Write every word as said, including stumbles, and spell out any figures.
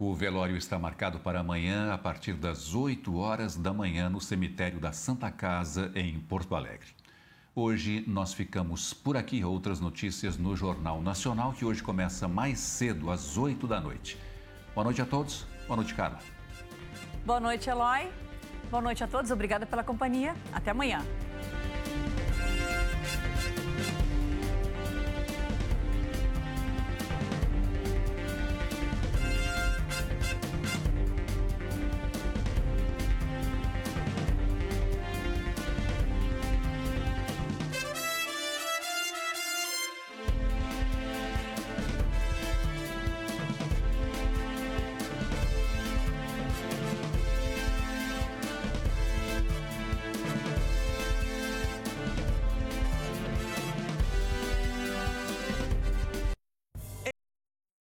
O velório está marcado para amanhã, a partir das oito horas da manhã, no cemitério da Santa Casa, em Porto Alegre. Hoje nós ficamos por aqui. Outras notícias no Jornal Nacional, que hoje começa mais cedo, às oito da noite. Boa noite a todos. Boa noite, Carla. Boa noite, Eloy. Boa noite a todos. Obrigada pela companhia. Até amanhã.